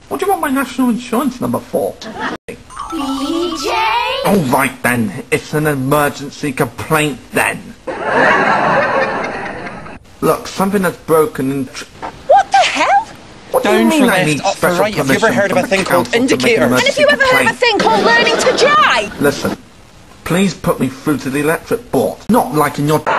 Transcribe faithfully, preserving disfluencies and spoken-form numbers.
What do you want my national insurance number for? B J? All right then, it's an emergency complaint then. Look, something that's broken and... What the hell? What do you Down mean for I left, need up for special right. Have you ever permission heard of from a the thing called council to make an indicators? And emergency have you ever heard of a complaint? thing called learning to drive? Listen, please put me through to the electric board. Not like in your...